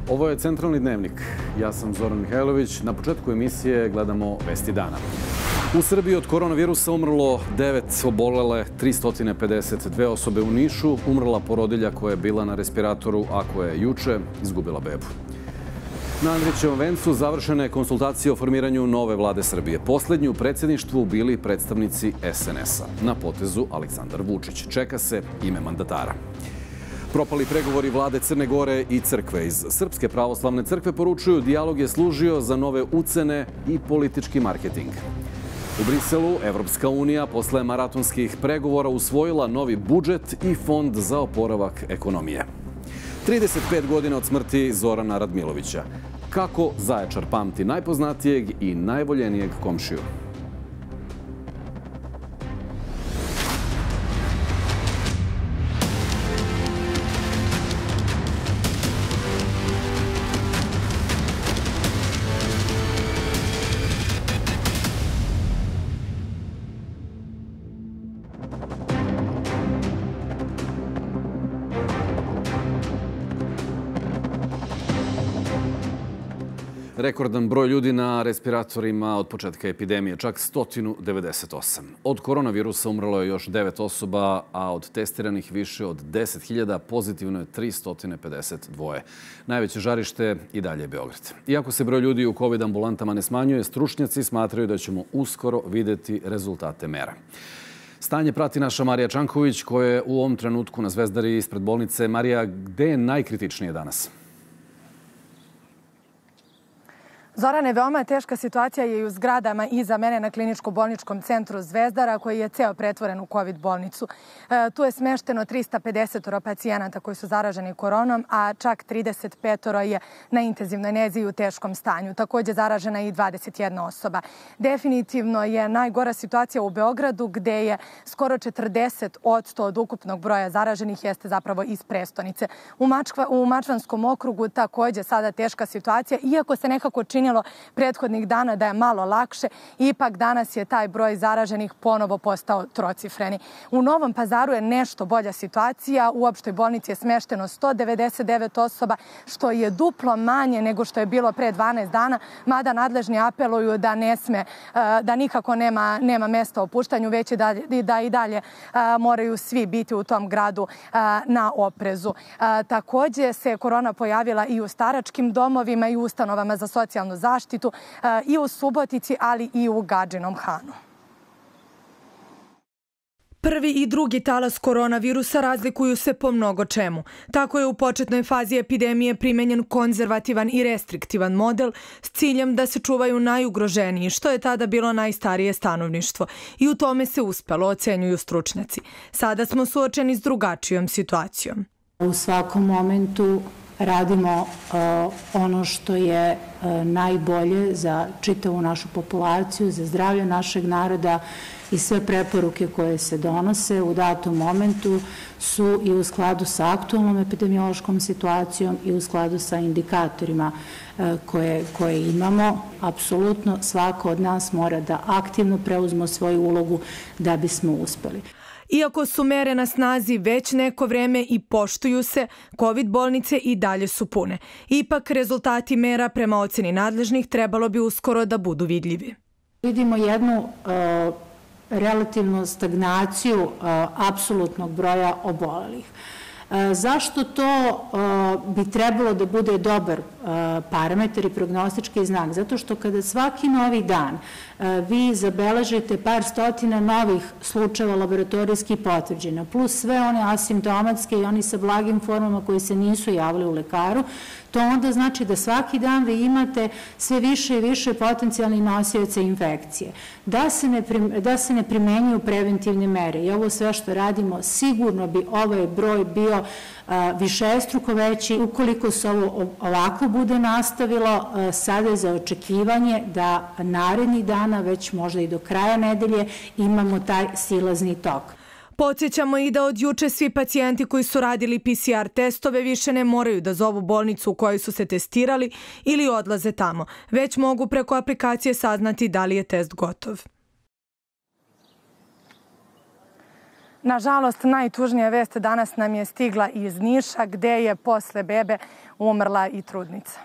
Ovo je Centralni dnevnik. Ja sam Zoran Mihajlović. Na početku emisije gledamo vesti dana. U Srbiji od koronavirusa umrlo 9, obolele 352 osobe u Nišu. Umrla porodilja koja je bila na respiratoru, a koja je juče izgubila bebu. Na Andrićevom vencu završene konsultacije o formiranju nove vlade Srbije. Poslednji u predsjedništvu bili predstavnici SNS-a. Na potezu Aleksandar Vučić. Čeka se ime mandatara. Propali pregovori vlade Crne Gore i crkve. Iz Srpske pravoslavne crkve poručuju dijalog je služio za nove ucene i politički marketing. U Briselu Evropska unija posle maratonskih pregovora usvojila novi budžet i fond za oporavak ekonomije. 35 godina od smrti Zorana Radmilovića. Kako Zaječar pamti najpoznatijeg i najvoljenijeg komšiju? Rekordan broj ljudi na respiratorima od početka epidemije, čak 198. Od koronavirusa umrlo je još 9 osoba, a od testiranih više od 10.000 pozitivno je 352. Najveće žarište i dalje je Beograd. Iako se broj ljudi u COVID ambulantama ne smanjuje, stručnjaci smatraju da ćemo uskoro videti rezultate mera. Stanje prati naša Marija Čanković, koja je u ovom trenutku na Zvezdari ispred bolnice. Marija, gde je najkritičnije danas? Zorane, veoma teška situacija je i u zgradama iza mene na kliničko-bolničkom centru Zvezdara, koji je ceo pretvoren u COVID bolnicu. Tu je smešteno 350 pacijenata koji su zaraženi koronom, a čak 35 je na intenzivnoj nezi u teškom stanju. Također zaražena i 21 osoba. Definitivno je najgora situacija u Beogradu, gde je skoro 40% od ukupnog broja zaraženih jeste zapravo iz prestonice. U Mačvanskom okrugu također sada teška situacija, iako se nekako čini prethodnih dana da je malo lakše, ipak danas je taj broj zaraženih ponovo postao trocifreni. U Novom Pazaru je nešto bolja situacija. U opštoj bolnici je smešteno 199 osoba, što je duplo manje nego što je bilo pre 12 dana, mada nadležni apeluju da nikako nema mesta opuštanju, već da i dalje moraju svi biti u tom gradu na oprezu. Također se korona pojavila i u staračkim domovima i u ustanovama za socijalnu zaštitu, i u Subotici, ali i u Gadžinom Hanu. Prvi i drugi talas koronavirusa razlikuju se po mnogo čemu. Tako je u početnoj fazi epidemije primenjen konzervativan i restriktivan model s ciljem da se čuvaju najugroženiji, što je tada bilo najstarije stanovništvo. I u tome se uspelo, ocenjuju stručnjaci. Sada smo suočeni s drugačijom situacijom. U svakom momentu radimo ono što je najbolje za čitavu našu populaciju, za zdravlje našeg naroda, i sve preporuke koje se donose u datom momentu su i u skladu sa aktualnom epidemiološkom situacijom i u skladu sa indikatorima koje imamo. Apsolutno svako od nas mora da aktivno preuzme svoju ulogu da bismo uspeli. Iako su mere na snazi već neko vreme i poštuju se, COVID bolnice i dalje su pune. Ipak rezultati mera prema oceni nadležnih trebalo bi uskoro da budu vidljivi. Vidimo jednu relativnu stagnaciju apsolutnog broja obolelih. Zašto to bi trebalo da bude dobar parametar i prognostički znak? Zato što kada svaki novi dan vi zabeležite par stotina novih slučajeva laboratorijski potvrđena, plus sve one asimptomatske i oni sa blagim formama koji se nisu javili u lekaru, to onda znači da svaki dan vi imate sve više i više potencijalnih nosioca infekcije. Da se ne primenjuju preventivne mere i ovo sve što radimo, sigurno bi ovaj broj bio višestruko veći. Ukoliko se ovo ovako bude nastavilo, sada je za očekivanje da narednih dana, već možda i do kraja nedelje, imamo taj silazni tok. Podsjećamo i da od juče svi pacijenti koji su radili PCR testove više ne moraju da zovu bolnicu u kojoj su se testirali ili odlaze tamo, već mogu preko aplikacije saznati da li je test gotov. Nažalost, najtužnija vest danas nam je stigla iz Niša, gde je posle bebe umrla i trudnica.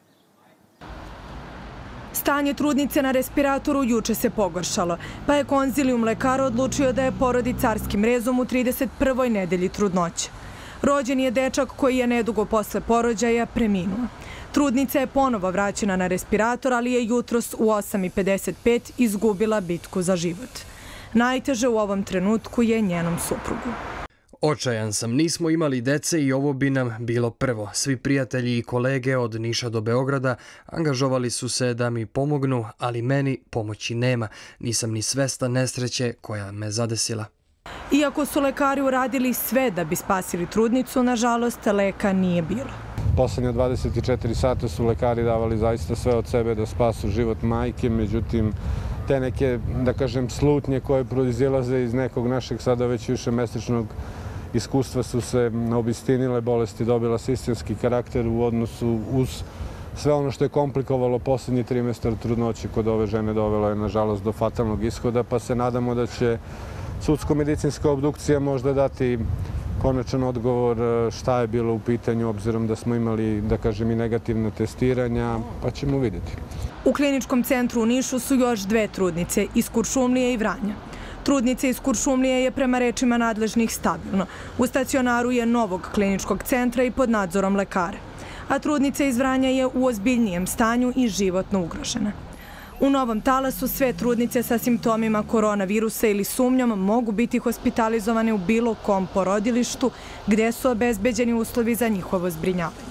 Stanje trudnice na respiratoru juče se pogoršalo, pa je konzilijum lekara odlučio da je porodi carskim rezom u 31. nedelji trudnoće. Rođen je dečak koji je nedugo posle porođaja preminuo. Trudnica je ponovo vraćena na respirator, ali je jutros u 8:55 izgubila bitku za život. Najteže u ovom trenutku je njenom suprugu. Očajan sam, nismo imali dece i ovo bi nam bilo prvo. Svi prijatelji i kolege od Niša do Beograda angažovali su se da mi pomognu, ali meni pomoći nema. Nisam ni svestan nesreće koja me zadesila. Iako su lekari uradili sve da bi spasili trudnicu, nažalost, leka nije bilo. Poslednje 24 sata su lekari davali zaista sve od sebe da spasu život majke, međutim, te neke, da kažem, slutnje koje proizilaze iz nekog našeg sada već višemesečnog iskustva su se obistinile, bolest je dobila sistemski karakter u odnosu uz sve ono što je komplikovalo poslednji trimestar trudnoće kod ove žene dovela je, nažalost, do fatalnog ishoda, pa se nadamo da će sudsko-medicinska obdukcija možda dati konačan odgovor šta je bilo u pitanju, obzirom da smo imali, da kažem, i negativna testiranja, pa ćemo vidjeti. U kliničkom centru u Nišu su još dve trudnice iz Kuršumlije i Vranja. Trudnica iz Kuršumlije je prema rečima nadležnih stabilno. U stacionaru je novog kliničkog centra i pod nadzorom lekara. A trudnica iz Vranja je u ozbiljnijem stanju i životno ugrožena. U novom talasu sve trudnice sa simptomima koronavirusa ili sumnjom mogu biti hospitalizovane u bilo kom porodilištu gdje su obezbeđeni uslovi za njihovo zbrinjavanje.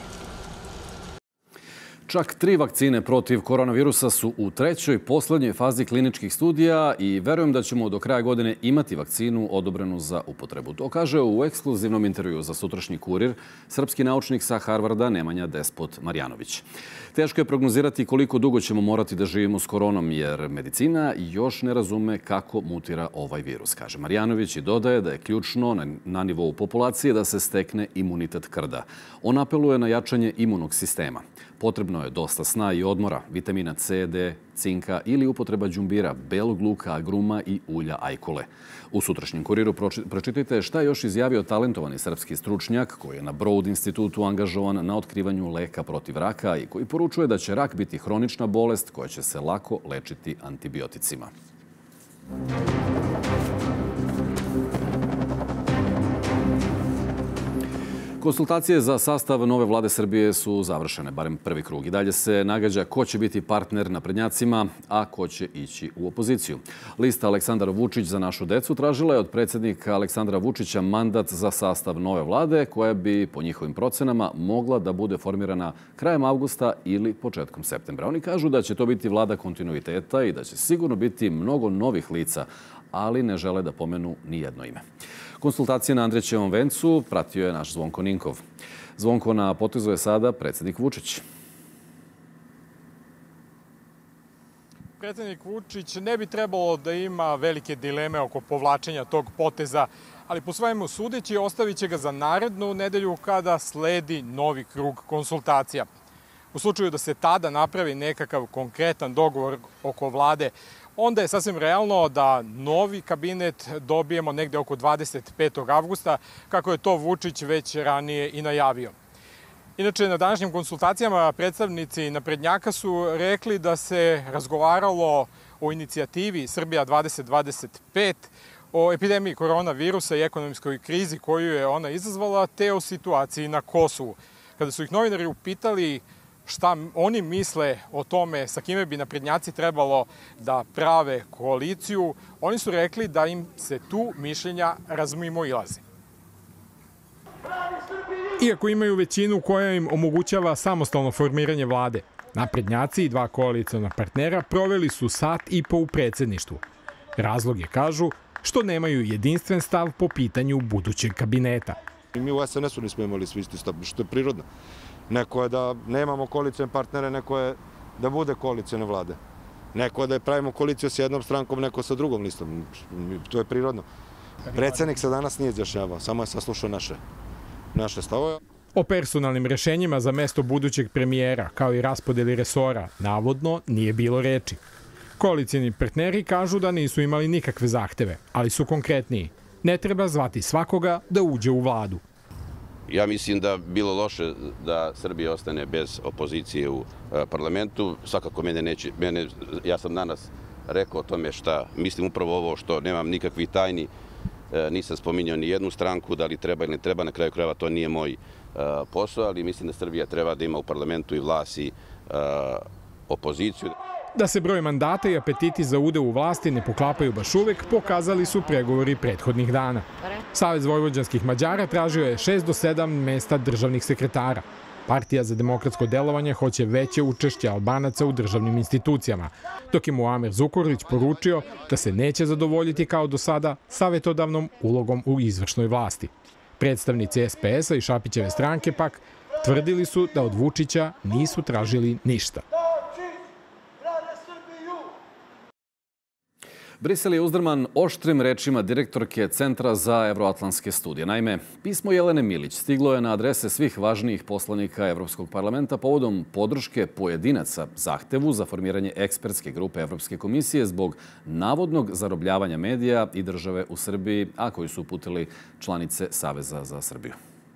Čak 3 vakcine protiv koronavirusa su u 3. poslednjoj fazi kliničkih studija i verujem da ćemo do kraja godine imati vakcinu odobrenu za upotrebu. To kaže u ekskluzivnom intervju za Sutrašnji kurir srpski naučnik sa Harvarda Nemanja Despot Marjanović. Teško je prognozirati koliko dugo ćemo morati da živimo s koronom, jer medicina još ne razume kako mutira ovaj virus, kaže Marjanović i dodaje da je ključno na nivou populacije da se stekne imunitet krda. On apeluje na jačanje imunog sistema. Potrebno je dosta sna i odmora, vitamina C, D, cinka ili upotreba đumbira, belog luka, agruma i ulja ajkule. U Sutrašnjem kuriru pročitajte šta je još izjavio talentovani srpski stručnjak koji je na Broad institutu angažovan na otkrivanju leka protiv raka i koji poručuje da će rak biti hronična bolest koja će se lako lečiti antibioticima. Konsultacije za sastav nove vlade Srbije su završene, barem prvi krug. I dalje se nagađa ko će biti partner naprednjacima, a ko će ići u opoziciju. Lista Aleksandar Vučić za našu decu tražila je od predsjednika Aleksandra Vučića mandat za sastav nove vlade, koja bi, po njihovim procenama, mogla da bude formirana krajem avgusta ili početkom septembra. Oni kažu da će to biti vlada kontinuiteta i da će sigurno biti mnogo novih lica, ali ne žele da pomenu ni jedno ime. Konsultacije na Andrećevom vencu pratio je naš Zvonko Ninkov. Zvonko, na potezu je sada predsjednik Vučić. Predsjednik Vučić ne bi trebalo da ima velike dileme oko povlačenja tog poteza, ali po svemu sudeći ostavit će ga za narednu nedelju kada sledi novi krug konsultacija. U slučaju da se tada napravi nekakav konkretan dogovor oko vlade, onda je sasvim realno da novi kabinet dobijemo negde oko 25. avgusta, kako je to Vučić već ranije i najavio. Inače, na današnjim konsultacijama predstavnici naprednjaka su rekli da se razgovaralo o inicijativi Srbija 2025, o epidemiji koronavirusa i ekonomskoj krizi koju je ona izazvala, te o situaciji na Kosovu. Kada su ih novinari upitali šta oni misle o tome sa kime bi naprednjaci trebalo da prave koaliciju, oni su rekli da im se tu mišljenja razmimoilaze. Iako imaju većinu koja im omogućava samostalno formiranje vlade, naprednjaci i dva koaliciona partnera proveli su sat i po u predsjedništvu. Razlog je, kažu, što nemaju jedinstven stav po pitanju budućeg kabineta. Mi u SNS-u nismo imali svi isti stav, što je prirodno. Neko je da nemamo koalicione partnere, neko je da bude koalicione vlade. Neko je da pravimo koaliciju s jednom strankom, neko sa drugom listom. To je prirodno. Predsjednik se danas nije izjašnjavao, samo je saslušao naše stavove. O personalnim rešenjima za mesto budućeg premijera, kao i raspodeli resora, navodno nije bilo reči. Koalicijni partneri kažu da nisu imali nikakve zahteve, ali su konkretniji. Ne treba zvati svakoga da uđe u vladu. Ja mislim da bilo loše da Srbija ostane bez opozicije u parlamentu. Svakako ja sam danas rekao o tome šta mislim, upravo ovo što nemam nikakvih tajni. Nisam spominjao ni jednu stranku, da li treba ili ne treba, na kraju krajeva to nije moj posao, ali mislim da Srbija treba da ima u parlamentu i vlast i opoziciju. Da se broj mandata i apetiti za udeo u vlasti ne poklapaju baš uvek, pokazali su pregovori prethodnih dana. Savez vojvođanskih Mađara tražio je 6 do 7 mesta državnih sekretara. Partija za demokratsko delovanje hoće veće učešće Albanaca u državnim institucijama, dok je Muamer Zukorlić poručio da se neće zadovoljiti kao do sada savetodavnom ulogom u izvršnoj vlasti. Predstavnici SPS-a i Šapićeve stranke pak tvrdili su da od Vučića nisu tražili ništa. Brisel je uzdrman oštrim rečima direktorke Centra za evroatlantske studije. Naime, pismo Jelene Milić stiglo je na adrese svih važnijih poslanika Evropskog parlamenta povodom podrške pojedinaca zahtevu za formiranje ekspertske grupe Evropske komisije zbog navodnog zarobljavanja medija i države u Srbiji, a koji su uputili članice Saveza za Srbiju.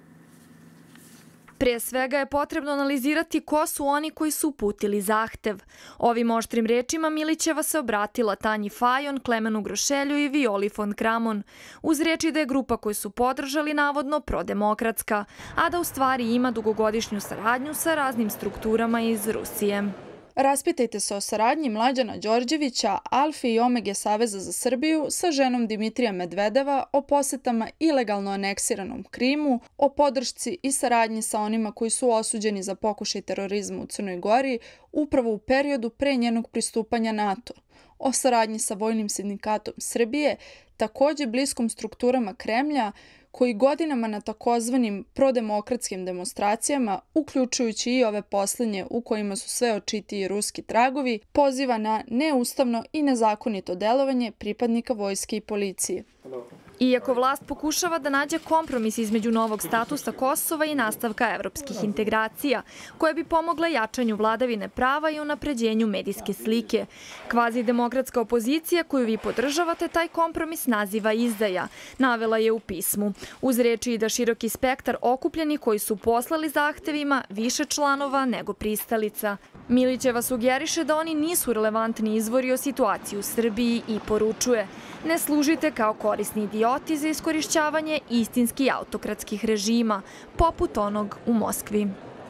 Prije svega je potrebno analizirati ko su oni koji su uputili zahtev. Ovim oštrim rečima Milićeva se obratila Tanji Fajon, Klemenu Grošelju i Violi von Kramon, uz reči da je grupa koju su podržali navodno prodemokratska, a da u stvari ima dugogodišnju saradnju sa raznim strukturama iz Rusije. Raspitajte se o saradnji Mlađana Đorđevića, Alfe i Omege Saveza za Srbiju sa ženom Dimitrija Medvedeva, o posetama ilegalno aneksiranom Krimu, o podršci i saradnji sa onima koji su osuđeni za pokušaj terorizma u Crnoj Gori upravo u periodu pre njenog pristupanja NATO, o saradnji sa Vojnim sindikatom Srbije, takođe bliskom strukturama Kremlja, koji godinama na takozvanim prodemokratskim demonstracijama, uključujući i ove posljednje u kojima su sve očitiji ruski tragovi, poziva na neustavno i nezakonito delovanje pripadnika vojske i policije. Iako vlast pokušava da nađe kompromis između novog statusa Kosova i nastavka evropskih integracija, koje bi pomogla jačanju vladavine prava i unapređenju medijske slike. Kvazi-demokratska opozicija koju vi podržavate taj kompromis naziva izdaja, navela je u pismu. Uz reči i da široki spektar okupljeni koji su poslali zahtevima više članova nego pristalica. Milićeva sugeriše da oni nisu relevantni izvori o situaciji u Srbiji i poručuje: ne služite kao korisni idioti za iskorišćavanje istinski autokratskih režima, poput onog u Moskvi.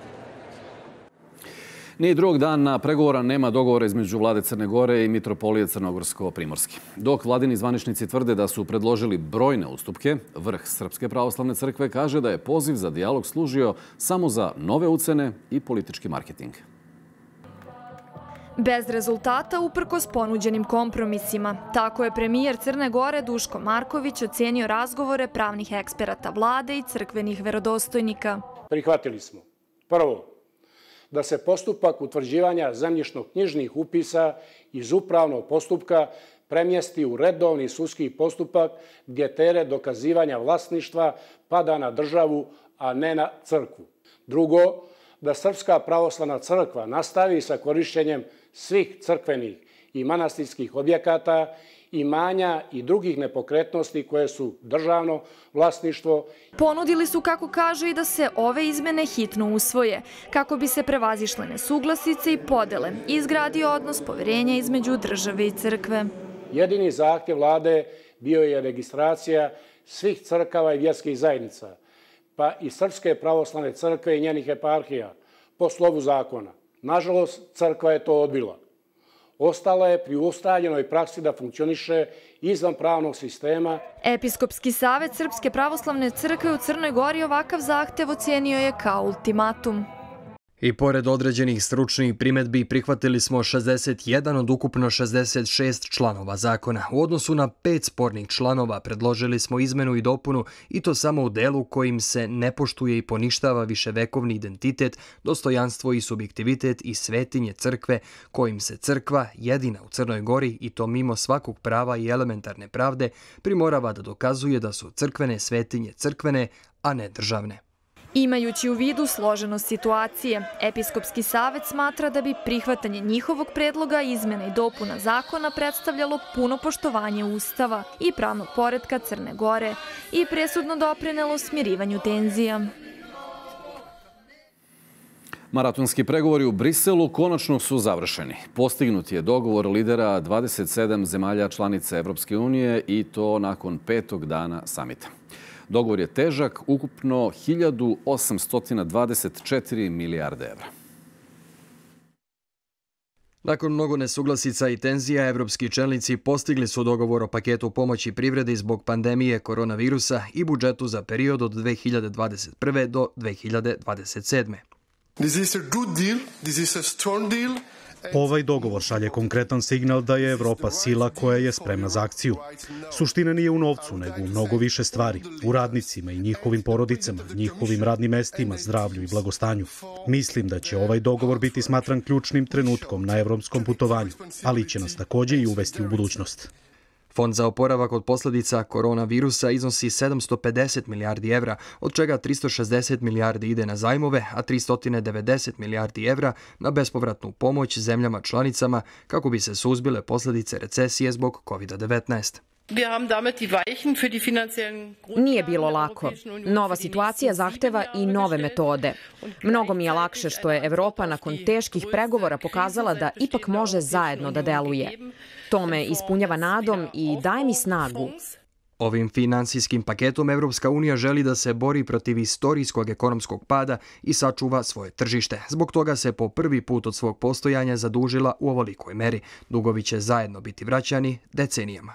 Ni drugog dana pregovora nema dogovora između vlade Crne Gore i mitropolije Crnogorsko-Primorski. Dok vladini zvaničnici tvrde da su predložili brojne ustupke, vrh Srpske pravoslavne crkve kaže da je poziv za dijalog služio samo za nove ucene i politički marketing. Bez rezultata uprkos ponuđenim kompromisima. Tako je premijer Crne Gore Duško Marković ocenio razgovore pravnih eksperata vlade i crkvenih verodostojnika. Prihvatili smo, prvo, da se postupak utvrđivanja zemljišno-knjižnih upisa iz upravnog postupka premjesti u redovni sudski postupak gdje teret dokazivanja vlasništva pada na državu, a ne na crkvu. Drugo, da Srpska pravoslavna crkva nastavi sa korišćenjem svih crkvenih i manastirskih objekata, imanja i drugih nepokretnosti koje su državno vlasništvo. Ponudili su, kako kažu, i da se ove izmene hitno usvoje, kako bi se prevazišle nesuglasice i podele i izgradio odnos poverenja između države i crkve. Jedini zahtjev vlade bio je registracija svih crkava i vjerskih zajednica, pa i Srpske pravoslavne crkve i njenih eparhija, po slovu zakona. Nažalost, crkva je to odbila. Ostala je pri ustaljenoj praksi da funkcioniše izvan pravnog sistema. Episkopski savet Srpske pravoslavne crkve u Crnoj Gori ovakav zahtev ocenio je kao ultimatum. I pored određenih stručnih primedbi prihvatili smo 61 od ukupno 66 članova zakona. U odnosu na 5 spornih članova predložili smo izmenu i dopunu, i to samo u delu kojim se ne poštuje i poništava viševekovni identitet, dostojanstvo i subjektivitet i svetinje crkve, kojim se crkva, jedina u Crnoj Gori, i to mimo svakog prava i elementarne pravde, primorava da dokazuje da su crkvene svetinje crkvene, a ne državne. Imajući u vidu složenost situacije, Episkopski savet smatra da bi prihvatanje njihovog predloga izmena i dopuna zakona predstavljalo puno poštovanje Ustava i pravnog poretka Crne Gore i presudno doprinelo smirivanju tenzija. Maratonski pregovori u Briselu konačno su završeni. Postignut je dogovor lidera 27 zemalja članica Evropske unije i to nakon 5. dana samita. Dogovor je težak ukupno 1.824 milijarde evra. Nakon mnogo nesuglasica i tenzija, evropski čelnici postigli su dogovor o paketu pomoći privredi zbog pandemije koronavirusa i budžetu za period od 2021. do 2027. Ovaj dogovor šalje konkretan signal da je Evropa sila koja je spremna za akciju. Suština nije u novcu, nego u mnogo više stvari. U radnicima i njihovim porodicama, njihovim radnim mestima, zdravlju i blagostanju. Mislim da će ovaj dogovor biti smatran ključnim trenutkom na evropskom putovanju, ali će nas takođe i uvesti u budućnost. Fond za oporavak od posledica koronavirusa iznosi 750 milijardi evra, od čega 360 milijardi ide na zajmove, a 390 milijardi evra na bespovratnu pomoć zemljama članicama kako bi se suzbile posledice recesije zbog COVID-19. Nije bilo lako. Nova situacija zahteva i nove metode. Mnogo mi je lakše što je Evropa nakon teških pregovora pokazala da ipak može zajedno da deluje. To me ispunjava nadom i daje mi snagu. Ovim finansijskim paketom Evropska unija želi da se bori protiv istorijskog ekonomskog pada i sačuva svoje tržište. Zbog toga se po prvi put od svog postojanja zadužila u ovolikoj meri. Dugovi će zajedno biti vraćani decenijama.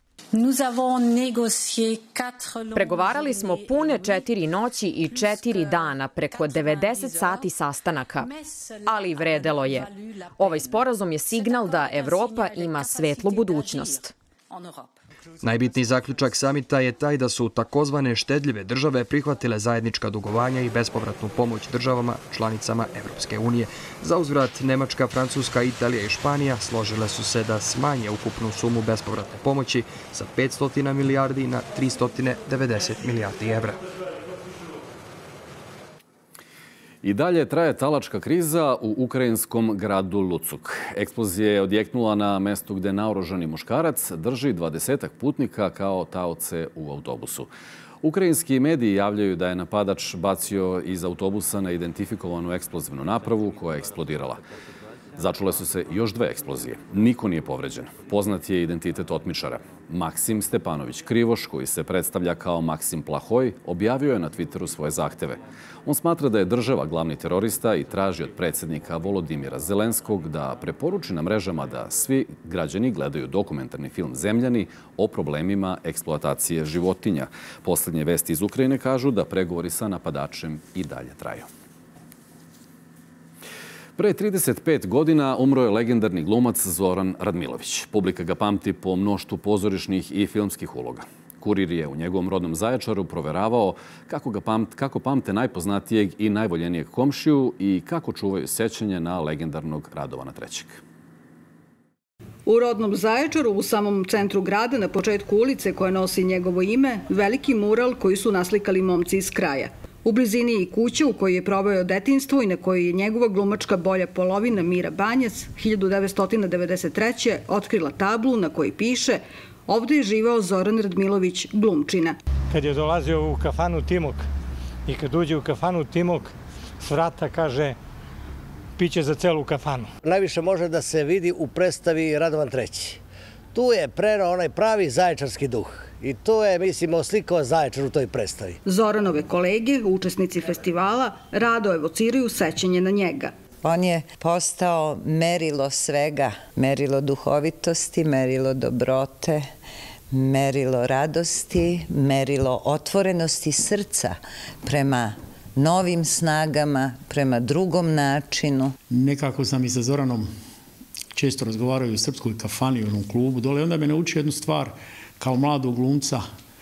Pregovarali smo pune 4 noći i 4 dana preko 90 sati sastanaka, ali vredelo je. Ovaj sporazum je signal da Evropa ima svetlu budućnost. Najbitniji zaključak samita je taj da su takozvane štedljive države prihvatile zajednička dugovanja i bespovratnu pomoć državama članicama Evropske unije. Za uzvrat Nemačka, Francuska, Italija i Španija složile su se da smanje ukupnu sumu bespovratne pomoći sa 500 milijardi na 390 milijardi evra. I dalje traje talačka kriza u ukrajinskom gradu Lucuk. Eksplozija je odjeknula na mestu gde naoružani muškarac drži 20 putnika kao taoce u autobusu. Ukrajinski mediji javljaju da je napadač bacio iz autobusa neidentifikovanu eksplozivnu napravu koja je eksplodirala. Začule su se još 2 eksplozije. Niko nije povređen. Poznat je identitet otmičara. Maksim Stepanović Krivoš, koji se predstavlja kao Maksim Plahoj, objavio je na Twitteru svoje zahteve. On smatra da je država glavni terorista i traži od predsjednika Volodimira Zelenskog da preporuči na mrežama da svi građani gledaju dokumentarni film Zemljani o problemima eksploatacije životinja. Poslednje vesti iz Ukrajine kažu da pregovori sa napadačem i dalje traju. Pre 35 godina umro je legendarni glumac Zoran Radmilović. Publika ga pamti po mnoštvu pozorišnih i filmskih uloga. Kurir je u njegovom rodnom Zaječaru proveravao kako pamte najpoznatijeg i najvoljenijeg komšiju i kako čuvaju sećanje na legendarnog Radovana III. U rodnom Zaječaru, u samom centru grada, na početku ulice koja nosi njegovo ime, veliki mural koji su naslikali momci iz kraja. U blizini i kuća u kojoj je proveo detinjstvo i na kojoj je njegova glumačka bolja polovina Mira Banjac 1993. otkrila tablu na kojoj piše "Ovde je živao Zoran Radmilović, glumčina". Kad je dolazio u kafanu Timok i kad uđe u kafanu Timok, s vrata kaže piće za celu kafanu. Najviše može da se vidi u predstavi Radovan III. Tu je preneo onaj pravi zaječarski duh. I to je, mislim, oslikao Zaječar u toj predstavi. Zoranove kolege, učesnici festivala, rado evociraju sećanje na njega. On je postao merilo svega, merilo duhovitosti, merilo dobrote, merilo radosti, merilo otvorenosti srca prema novim snagama, prema drugom načinu. Nekako sam i sa Zoranom često razgovarao u srpskoj kafani, u onom klubu dole. Onda me naučio jednu stvar kao mladog glumca,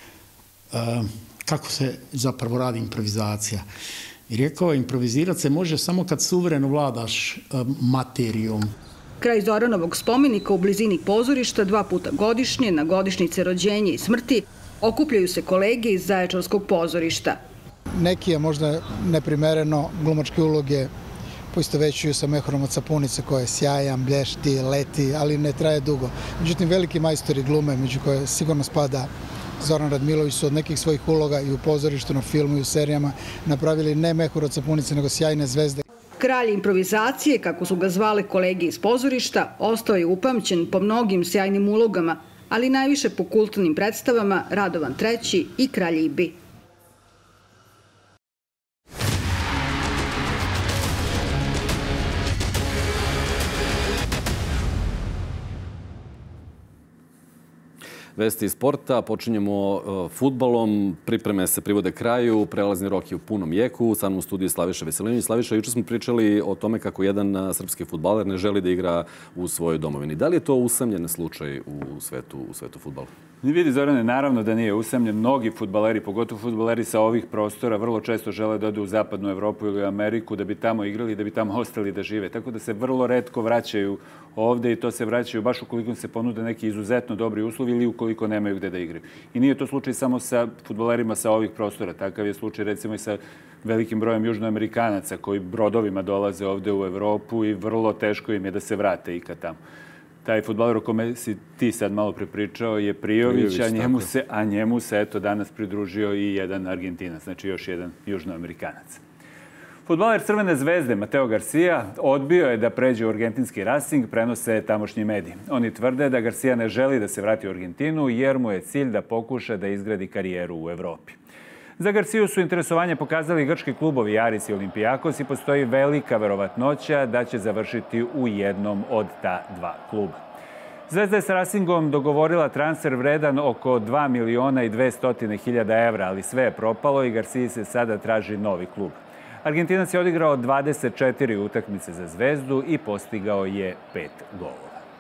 kako se zapravo radi improvizacija. I rekao, improvizirati se može samo kad suvereno vladaš materijom. Kraj Zoranovog spomenika u blizini pozorišta 2 puta godišnje, na godišnjice rođenja i smrti, okupljaju se kolege iz Zaječarskog pozorišta. neki, a možda neprimereno, glumačke uloge poistovećuju sa Mehorom od sapunice koji je sjajan, blješti, leti, ali ne traje dugo. Međutim, veliki majstori glume, među koje sigurno spada Zoran Radmilović, su od nekih svojih uloga i u pozorištu, na filmu i u serijama napravili ne Mehur od sapunice, nego sjajne zvezde. Kralj improvizacije, kako su ga zvale kolege iz pozorišta, ostao je upamćen po mnogim sjajnim ulogama, ali najviše po kulturnim predstavama Radovan III i Kralj Ibi. Vesti iz sporta, počinjemo fudbalom, pripreme se privode kraju, prelazni rok je u punom jeku, sa mnom u studiju Slaviša Veselinović. Slaviša, juče smo pričali o tome kako jedan srpski fudbaler ne želi da igra u svojoj domovini. Da li je to usamljen slučaj u svetu fudbala? Vidi, Zorane, naravno da nije usamljen. Mnogi fudbaleri, pogotovo fudbaleri sa ovih prostora, vrlo često žele da odu u zapadnu Evropu ili u Ameriku da bi tamo igrali, da bi tamo ostali da žive. Tako da se vrlo retko vraćaju ovde i to se vraćaju baš ukoliko se ponude neki izuzetno dobri uslovi ili ukoliko nemaju gde da igraju. I nije to slučaj samo sa fudbalerima sa ovih prostora. Takav je slučaj recimo i sa velikim brojem južnoamerikanaca koji brodovima dolaze ovde u Evropu i vrlo teško im je da se vrate ikad tamo. Taj fudbaler o kome si ti sad malo prepričao je Prijović, a njemu se eto danas pridružio i jedan Argentinac, znači još jedan južnoamerikanac. Fudbaler Crvene zvezde Mateo Garcia odbio je da pređe u argentinski Racing, prenose tamošnji mediji. Oni tvrde da Garcia ne želi da se vrati u Argentinu jer mu je cilj da pokuša da izgradi karijeru u Evropi. Za Garciju su interesovanje pokazali grčki klubovi Aris i Olimpijakos i postoji velika verovatnoća da će završiti u jednom od ta dva kluba. Zvezda je sa Racingom dogovorila transfer vredan oko 2.200.000 evra, ali sve je propalo i Garciji se sada traži novi klub. Argentinac je odigrao 24 utakmice za Zvezdu i postigao je 5 golova.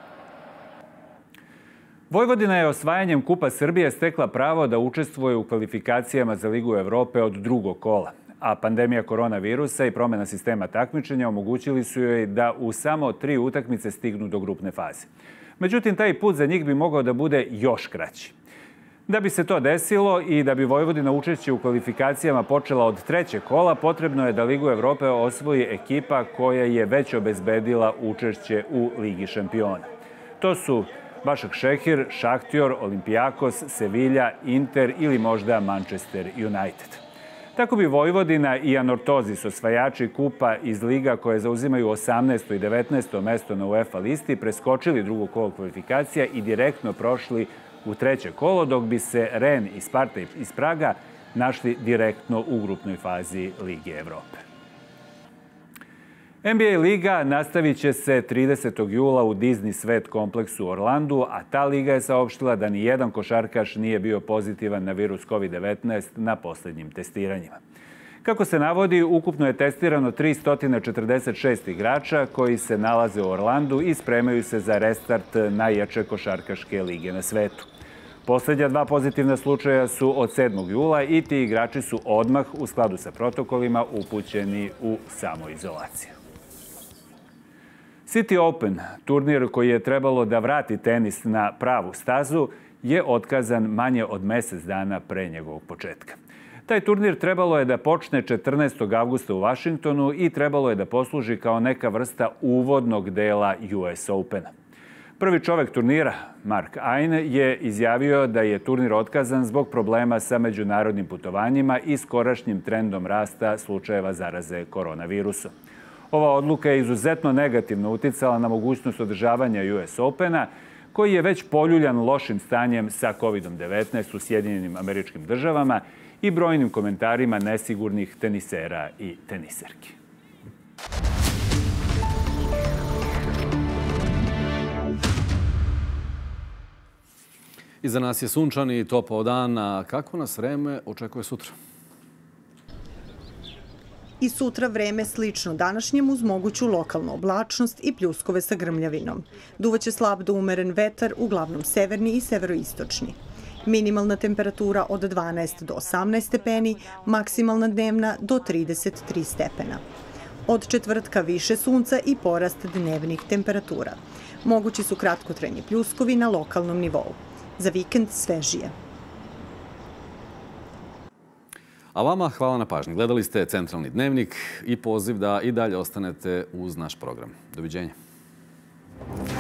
Vojvodina je osvajanjem Kupa Srbije stekla pravo da učestvuje u kvalifikacijama za Ligu Evrope od drugog kola, a pandemija koronavirusa i promjena sistema takmičenja omogućili su joj da u samo 3 utakmice stignu do grupne faze. Međutim, taj put za njih bi mogao da bude još kraći. Da bi se to desilo i da bi Vojvodina učešće u kvalifikacijama počela od 3. kola, potrebno je da Ligu Evrope osvoji ekipa koja je već obezbedila učešće u Ligi šampiona. To su Başak Šehir, Šahtjor, Olimpijakos, Sevilla, Inter ili možda Manchester United. Tako bi Vojvodina i Anortozis, osvajači kupa iz liga koje zauzimaju 18. i 19. mesto na UEFA listi, preskočili drugo kolo kvalifikacija i direktno prošli u 3. kolo, dok bi se Ren i Sparta iz Praga našli direktno u grupnoj fazi Lige Evrope. NBA liga nastavit će se 30. jula u Disney Svet kompleksu u Orlandu, a ta liga je saopštila da nijedan košarkaš nije bio pozitivan na virus COVID-19 na poslednjim testiranjima. Kako se navodi, ukupno je testirano 346 igrača koji se nalaze u Orlandu i spremaju se za restart najjače košarkaške lige na svetu. Poslednja 2 pozitivna slučaja su od 7. jula i ti igrači su odmah u skladu sa protokolima upućeni u samoizolaciju. City Open, turnir koji je trebalo da vrati tenis na pravu stazu, je otkazan manje od mesec dana pre njegovog početka. Taj turnir trebalo je da počne 14. avgusta u Vašingtonu i trebalo je da posluži kao neka vrsta uvodnog dela US Opena. Prvi čovek turnira, Mark Ain, je izjavio da je turnir otkazan zbog problema sa međunarodnim putovanjima i skorašnjim trendom rasta slučajeva zaraze koronavirusom. Ova odluka je izuzetno negativno uticala na mogućnost održavanja US Opena, koji je već poljuljan lošim stanjem sa COVID-19 u Sjedinjenim Američkim Državama i brojnim komentarima nesigurnih tenisera i teniserki. Iza nas je sunčani i topao dan, a kako nas vreme očekuje sutra? I sutra vreme slično današnjem uz moguću lokalnu oblačnost i pljuskove sa grmljavinom. Duvaće slab do umeren vetar, uglavnom severni i severoistočni. Minimalna temperatura od 12 do 18 stepeni, maksimalna dnevna do 33 stepena. Od četvrtka više sunca i porast dnevnih temperatura. Mogući su kratkotrajni pljuskovi na lokalnom nivou. Za vikend svežije. A vama hvala na pažnji. Gledali ste Centralni dnevnik i poziv da i dalje ostanete uz naš program. Doviđenja.